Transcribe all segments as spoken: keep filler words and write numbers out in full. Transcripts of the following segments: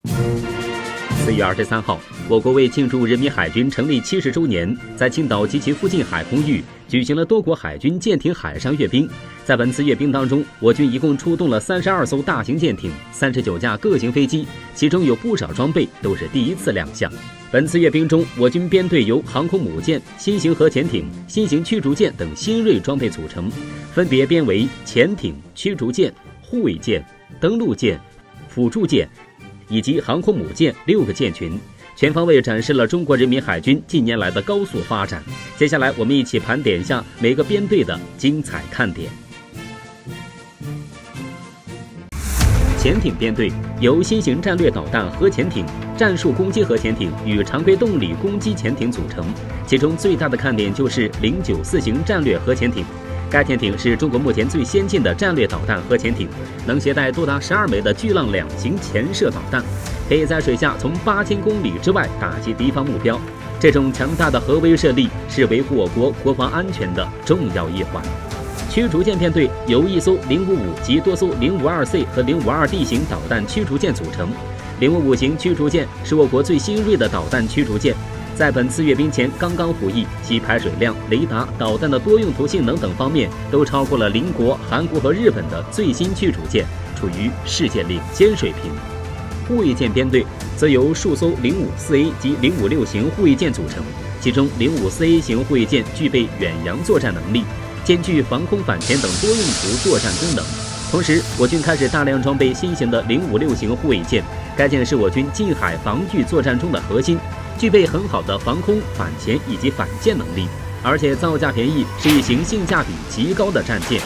四月二十三号，我国为庆祝人民海军成立七十周年，在青岛及其附近海空域举行了多国海军舰艇海上阅兵。在本次阅兵当中，我军一共出动了三十二艘大型舰艇、三十九架各型飞机，其中有不少装备都是第一次亮相。本次阅兵中，我军编队由航空母舰、新型核潜艇、新型驱逐舰等新锐装备组成，分别编为潜艇、驱逐舰、护卫舰、登陆舰、辅助舰以及航空母舰六个舰群，全方位展示了中国人民海军近年来的高速发展。接下来，我们一起盘点一下每个编队的精彩看点。潜艇编队由新型战略导弹核潜艇、战术攻击核潜艇与常规动力攻击潜艇组成，其中最大的看点就是零九四型战略核潜艇。该潜艇是中国目前最先进的战略导弹核潜艇，能携带多达十二枚的巨浪两型潜射导弹，可以在水下从八千公里之外打击敌方目标。这种强大的核威慑力是维护我国国防安全的重要一环。驱逐舰编队由一艘零五五及多艘零五二 C 和零五二 D 型导弹驱逐舰组成。零五五型驱逐舰是我国最新锐的导弹驱逐舰，在本次阅兵前刚刚服役，其排水量、雷达、导弹的多用途性能等方面都超过了邻国韩国和日本的最新驱逐舰，处于世界领先水平。护卫舰编队则由数艘零五四 A 及零五六型护卫舰组成，其中零五四 A 型护卫舰具备远洋作战能力，兼具防空反潜等多用途作战功能。同时，我军开始大量装备新型的零五六型护卫舰，该舰是我军近海防御作战中的核心，具备很好的防空、反潜以及反舰能力，而且造价便宜，是一型性价比极高的战舰。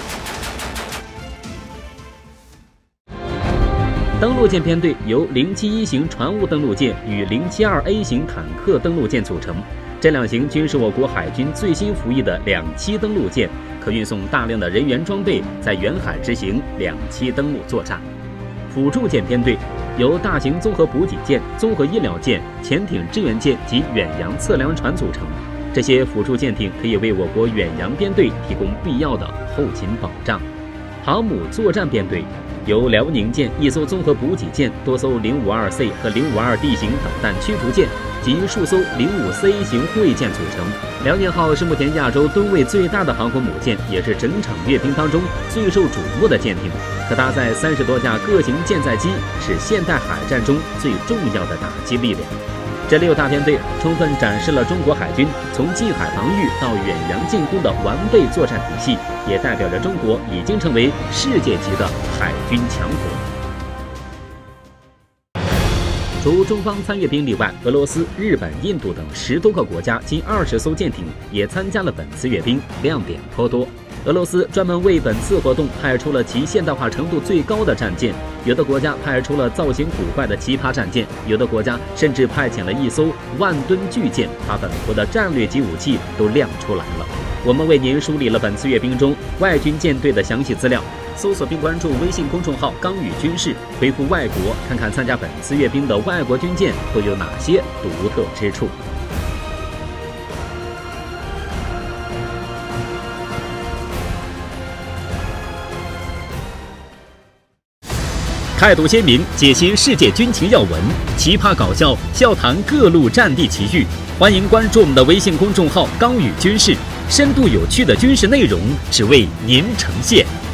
登陆舰编队由零七一型船坞登陆舰与零七二 A 型坦克登陆舰组成，这两型均是我国海军最新服役的两栖登陆舰，可运送大量的人员装备，在远海执行两栖登陆作战。辅助舰编队由大型综合补给舰、综合医疗舰、潜艇支援舰及远洋测量船组成，这些辅助舰艇可以为我国远洋编队提供必要的后勤保障。航母作战编队由辽宁舰一艘综合补给舰、多艘零五二 C 和零五二 D 型导弹驱逐舰及数艘零五四 A 型护卫舰组成。辽宁号是目前亚洲吨位最大的航空母舰，也是整场阅兵当中最受瞩目的舰艇，可搭载三十多架各型舰载机，是现代海战中最重要的打击力量。这六大编队充分展示了中国海军从近海防御到远洋进攻的完备作战体系，也代表着中国已经成为世界级的海军强国。除中方参阅兵例外，俄罗斯、日本、印度等十多个国家近二十艘舰艇也参加了本次阅兵，亮点颇多。俄罗斯专门为本次活动派出了其现代化程度最高的战舰，有的国家派出了造型古怪的奇葩战舰，有的国家甚至派遣了一艘万吨巨舰，把本国的战略级武器都亮出来了。我们为您梳理了本次阅兵中外军舰队的详细资料，搜索并关注微信公众号“刚语军事”，回复“外国”，看看参加本次阅兵的外国军舰都有哪些独特之处。态度鲜明，解析世界军情要闻，奇葩搞笑，笑谈各路战地奇遇。欢迎关注我们的微信公众号“刚语军事”，深度有趣的军事内容，只为您呈现。